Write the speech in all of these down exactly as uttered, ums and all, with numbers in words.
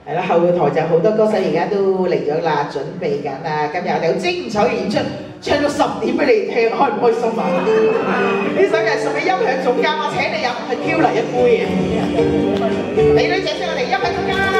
係啦，後台就好多歌手而家都嚟咗啦，準備緊啊！今日我哋好精彩嘅演出，唱到十點俾你聽，開唔開心啊？呢首就係送俾音響總監，我請你飲係 Q 嚟一杯嘅。美女姐姐，我哋音響總監。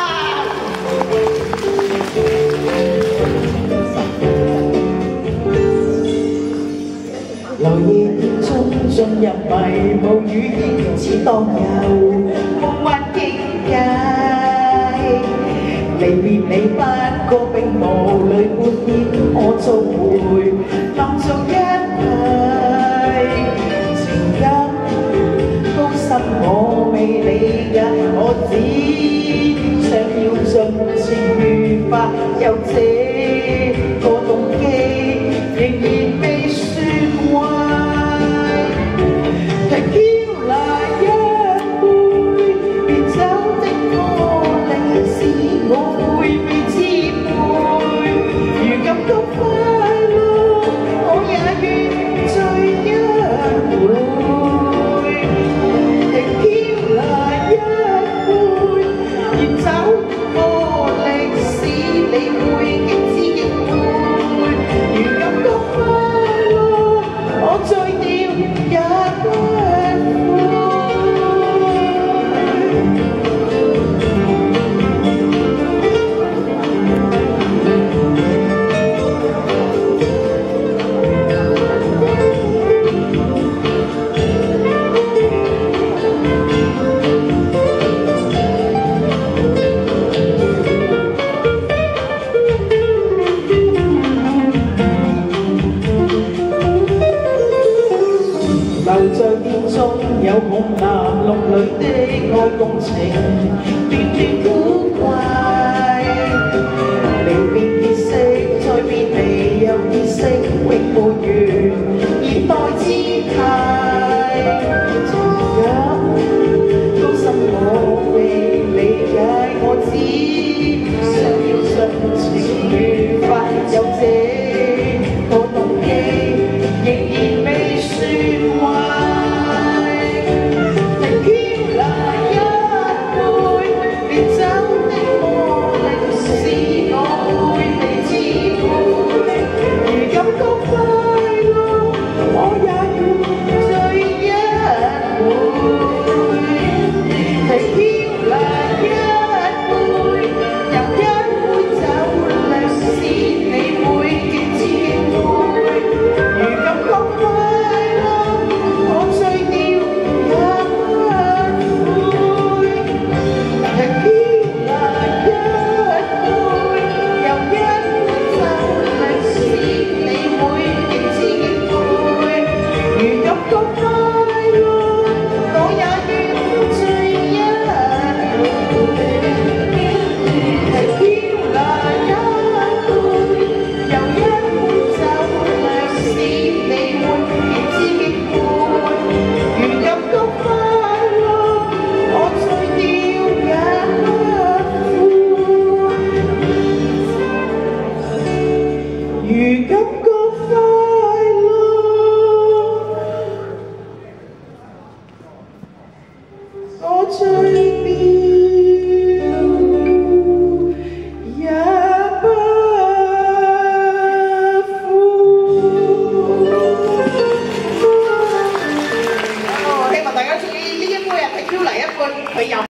來夜中進入迷霧雨煙，似當遊夢幻境界。離別你不過並無淚半點，我做回當作一切情感高深我未理解，我只想要盡情愉快，有這個動機仍然未説壞。留在電中有紅男綠女的愛共情，段段古怪。離別結識，再別離又結識，永沒完，現代姿態。情感高深我未理解，我只想要盡情愉快，有這個動機仍然未説壞。如感覺快樂，我醉掉也不負。希望大家中意呢一杯啊，係 Q 嚟一杯，佢飲。